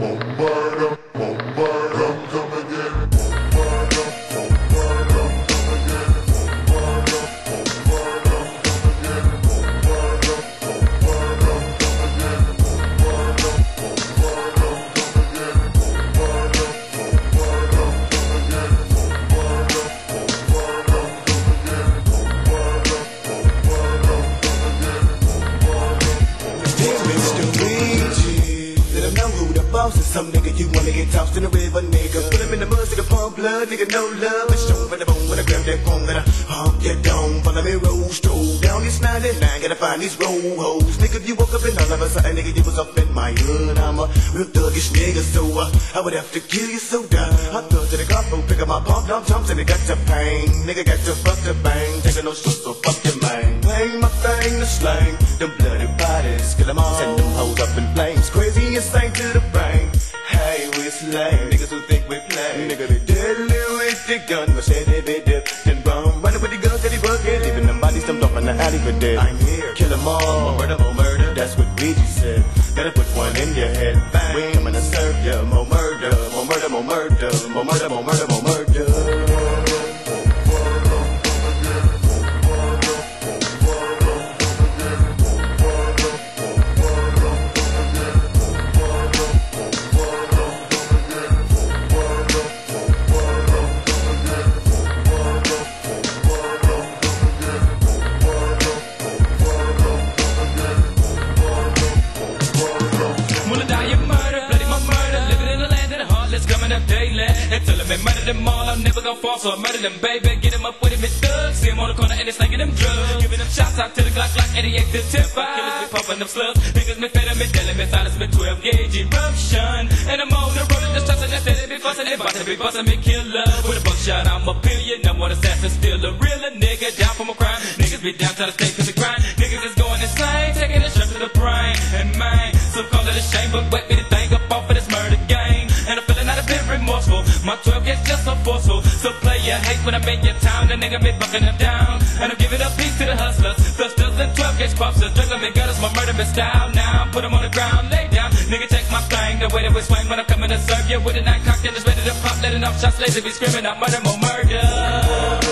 Some nigga you wanna get tossed in the river, nigga. Put him in the mud, nigga, pump blood, nigga, no love. But show for the bone when I grab that phone, then I hump your dome. Follow me, roll, stroll down this 99, gotta find these roll hoes. Nigga, you woke up and all of a sudden, nigga, you was up in my hood. I'm a real thuggish nigga, so I would have to kill you so down. I thug to the gospel, pick up my pump, dump, jumps, and it got your pain. Nigga got your fuck to bang, taking no shit, so fuck your man. Bang my thing to slang, them bloody bodies, kill them all, send them hoes up in flames. Crazy insane to the brain. Hey, we slay niggas who think we play. Nigga, they deadly with the gun, but say they be dip, then bum. Running with the guns that he bucket, leaving them bodies dumped off in the alley for dead. I'm here, kill them all, more murder, that's what Ouija said. Gotta put one in your head, bang. We coming to serve ya, more murder, more murder, more murder, more murder, more murder, more murder. And tell him I murder them all, I'm never gonna fall, so I murder them, baby. Get him up with him, it's thugs. See him on the corner and they slanging them drugs. Giving them shots out to the Glock 88 to tip 5. Killers be pumping them slugs. Niggas me fed me, telling me silence me 12 gauge eruption. And I'm on the road, just trusting that they be fussing. They about to be busting me killer. With a buckshot, I'm a billion. Number one assassin, still a realer nigga. Down from a crime. Niggas be down, trying to stay cause the grind. Niggas is going insane, taking a shot to the brain. And man, some call it a shame, but wet me the thing up off of this murder game. And I'm feeling not a bit remorseful. My 12 gets just so forceful. So play your hate when I'm in your town. The nigga be bucking them down. And I'm giving a piece to the hustlers. Thusters and 12 gauge popsters. Juggling me gutters, my murder style. Now put them on the ground, lay down. Nigga, take my thing. The way that we swing when I'm coming to serve you. With a 9 cocked and just ready to pop. Letting off shots, lazy be screaming out murder, more murder.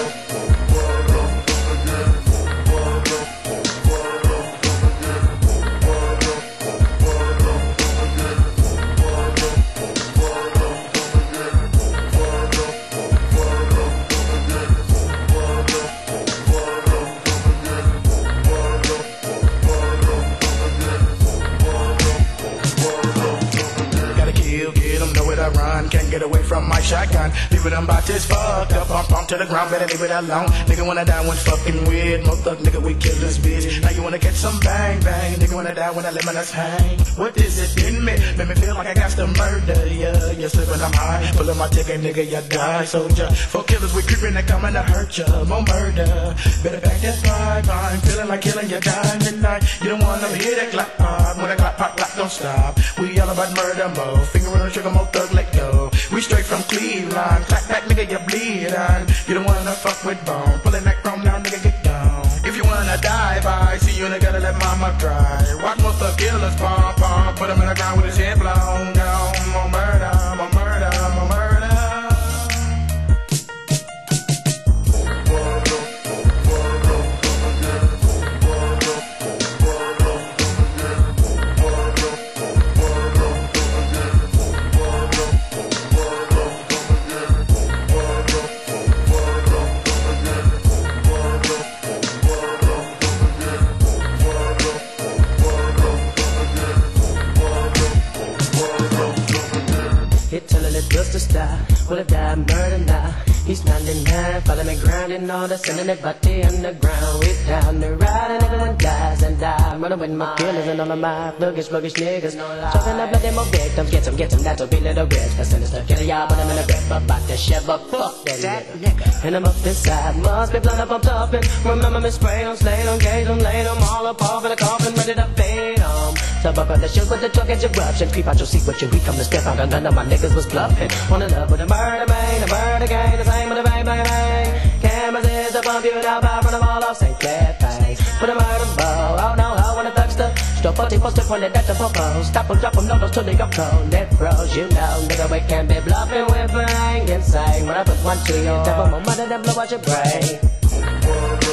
Can't get away from my shotgun. Leaving them boxes fucked up, pump to the ground, better leave it alone. Nigga wanna die when fucking weird. More thug nigga, we kill this bitch. Now you wanna catch some bang bang. Nigga wanna die when I let my nuts hang. What is it in me? Make me feel like I got to murder ya. You're slipping, I'm high. Pulling my ticket, nigga, you die, soldier. For killers, we creeping, they coming to hurt ya. More murder. Better back that vibe. I'm feeling like killing your time tonight. You don't wanna hear that clap pop. When that clap pop, clap don't stop. We all about murder, mo. Finger on the trigger, more thug, let go. We straight from Cleveland, clack, clack, nigga, you bleed on. You don't wanna fuck with bone, pulling that chrome down, nigga, get down. If you wanna die, bye, see you, nigga, gotta let mama cry. Watch most of the killers pump, put him in the ground with his head blown down. More murder, more murder, more murder. Just a star, will have died, murder now. He's 99, follow me grinding all the sending it back the underground. We down the ride and everyone dies and die. I'm running with my killers and all of my thuggish, buggish niggas. Chopping up, letting more victims get some, that'll be little rich. For sinister killer, y'all, but I'm in a grip about to shiver. Fuck that nigga. And I'm up inside, must be blood up, I'm topping. Remember me spray on, slay on, gauge on, lay them all up off in a coffin, ready to fade on. So up on the shit with the truck and eruption. Creep out your seat with your weak, come to step out, and none of my niggas was bluffing. Wanna love with a murder, man, a murder gang, the same with a bang, bang, bang. Cameras is to bump you down, by front of all off, say that face. Put a murder bow, oh no, I wanna touch the. Stop 40 poster, pointed at the popo. Stop them, drop them, no, those till they go cold. Let bro, cause you know, nigga, we can't be bluffing, we're playing insane. When I put one to your top of my mother, then blow out your brain.